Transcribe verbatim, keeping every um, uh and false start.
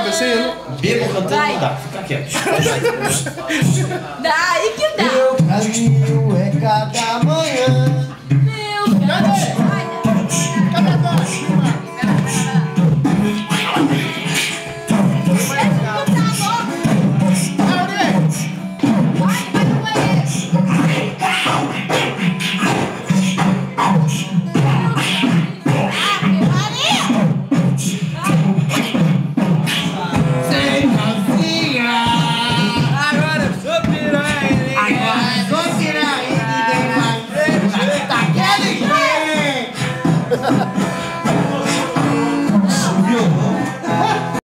cabeça aí, não? Bebo cantando não dá, fica quieto. Dá, aí que dá. Meu caminho é cada manhã. Meu Deus. Vai, Cadê a voz? Ha ha ha!